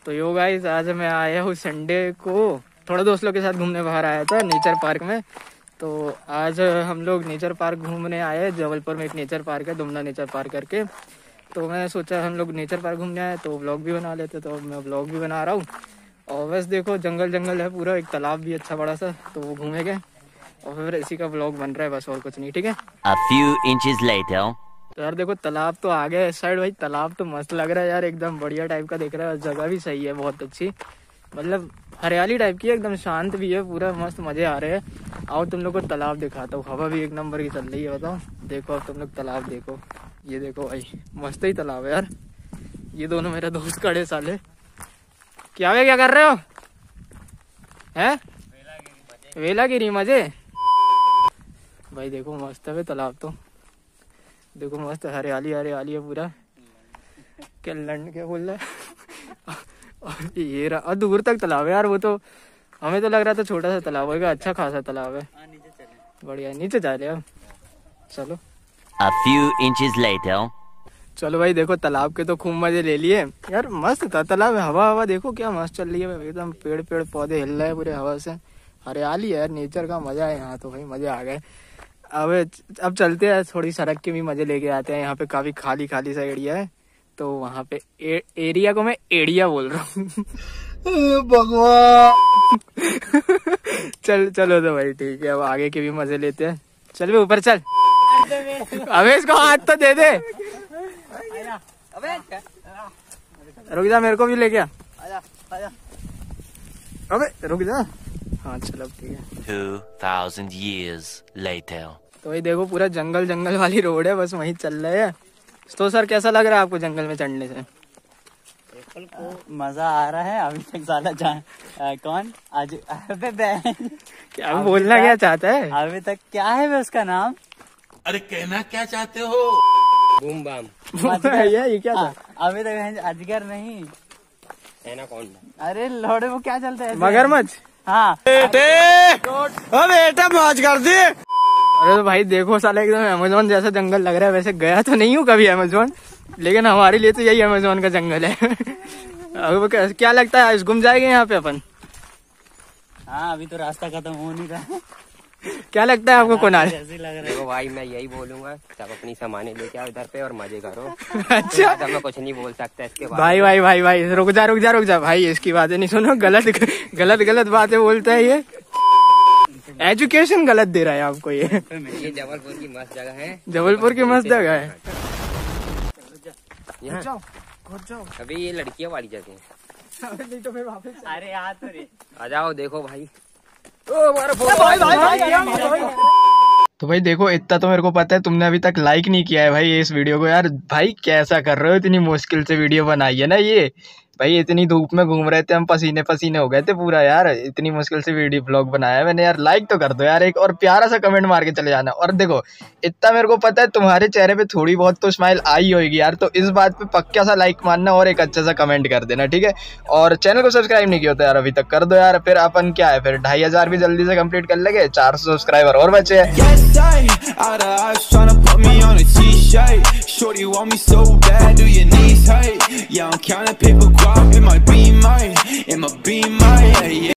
तो yo guys आज मैं आया हूँ संडे को, थोड़ा दोस्तों के साथ घूमने बाहर आया था नेचर पार्क में। तो आज हम लोग नेचर पार्क घूमने आए हैं। जबलपुर में एक नेचर पार्क है, दुमना नेचर पार्क करके। तो मैं सोचा हम लोग नेचर पार्क घूमने आए तो व्लॉग भी बना लेते, तो मैं व्लॉग भी बना रहा हूँ। और बस देखो जंगल जंगल है पूरा, एक तालाब भी अच्छा बड़ा सा, तो वो घूमेंगे और फिर इसी का व्लॉग बन रहा है बस, और कुछ नहीं। ठीक है। A few inches later. तो यार देखो तालाब तो आ गया इस साइड। भाई तालाब तो मस्त लग रहा है यार, एकदम बढ़िया टाइप का दिख रहा है। जगह भी सही है, बहुत अच्छी, मतलब हरियाली टाइप की है, एकदम शांत भी है पूरा, मस्त मजे आ रहे हैं। आओ तुम लोग को तालाब दिखाता हूँ। हवा भी एक नंबर की चल रही है, बताओ। देखो अब तुम लोग तालाब देखो, ये देखो भाई मस्त ही तालाब है यार। ये दोनों मेरे दोस्त खड़े साले। क्या वे क्या कर रहे हो? हैं वेलागिरी मजे। भाई देखो मस्त है तालाब, तो देखो मस्त हरियाली हरियाली है पूरा। क्या लंड क्या बोल रहा है? और ये रहा, और दूर तक तालाब है यार। वो तो हमें तो लग रहा था छोटा सा तालाब होगा, अच्छा खासा तालाब है। बढ़िया, नीचे जा रहे हैं। चलो A few inches later. चलो भाई देखो तालाब के तो खूब मजे ले लिए यार। मस्त था तालाब, हवा हवा देखो क्या मस्त चल रही है एकदम। पेड़ पेड़ पौधे हिल रहे हैं पूरे हवा से, हरियाली है यार, नेचर का मजा है यहाँ तो। भाई मजे आ गए। अब चलते हैं, थोड़ी सड़क के भी मजे लेके आते हैं। यहाँ पे काफी खाली खाली सा एरिया है, तो वहाँ पे एरिया को मैं एड़िया बोल रहा हूँ। भगवान। चलो तो भाई ठीक है, अब आगे के भी मजे लेते हैं। चल भी ऊपर चल। अबे इसको हाथ तो दे दे। रुक जा, मेरे को भी ले गया। अबे रुक जा। हाँ चलो ठीक है। 2000 years later. तो भाई देखो पूरा जंगल जंगल वाली रोड है, बस वहीं चल रहे हैं। तो सर कैसा लग रहा है आपको जंगल में चढ़ने से? मजा आ रहा है अभी तक। साला कौन आज क्या बोलना क्या चाहता है अभी तक? क्या है उसका नाम? अरे कहना क्या चाहते हो? Boom bam. ये क्या था? अभी तक अजगर नहीं है ना, कौन? अरे लोड़े वो क्या चलता है? मगरमच्छ। हाँ बेटा मौज कर दी। अरे तो भाई देखो साला एकदम अमेज़न जैसा जंगल लग रहा है। वैसे गया तो नहीं हूँ कभी अमेज़न, लेकिन हमारे लिए तो यही अमेज़न का जंगल है। अब क्या लगता है आज घूम जाएंगे यहाँ पे अपन? हाँ अभी तो रास्ता खत्म हो नहीं रहा। क्या लगता है आपको कुणाल? देखो भाई मैं यही बोलूंगा, सब अपनी सामाने लेके आओ इधर पे और मजे करो। अच्छा मैं कुछ नहीं बोल सकता इसके बाद। भाई रुक जा भाई, इसकी बातें नहीं सुनो। गलत बातें बोलता है ये। एजुकेशन गलत दे रहा है आपको ये। जबलपुर की मस्त जगह है। जबलपुर की मस्त जगह है। यहाँ जाओ। अभी ये लड़कियां वाली जगह है। नहीं तो फिर वापस। अरे यार तो रे आ जाओ, देखो भाई। तो भाई देखो इतना तो मेरे को पता है, तुमने अभी तक लाइक नहीं किया है भाई इस वीडियो को। यार भाई कैसा कर रहे हो, इतनी मुश्किल से वीडियो बनाई है ना ये। भाई इतनी धूप में घूम रहे थे हम, पसीने पसीने हो गए थे पूरा यार। इतनी मुश्किल से वीडियो ब्लॉग बनाया मैंने यार। लाइक तो कर दो यार एक, और प्यारा सा कमेंट मार के चले जाना। और देखो इतना मेरे को पता है तुम्हारे चेहरे पे थोड़ी बहुत तो स्माइल आई होगी यार, तो इस बात पे पक्का सा लाइक मारना और एक अच्छा सा कमेंट कर देना, ठीक है। और चैनल को सब्सक्राइब नहीं किया होता यार अभी तक, कर दो यार। फिर अपन क्या है, फिर 2500 भी जल्दी से कंप्लीट कर लेंगे। 400 सब्सक्राइबर और बचे हैं। Shorty want me so bad, do your knees hurt? Yeah, I'm counting paper guap, it might be mine, yeah, yeah.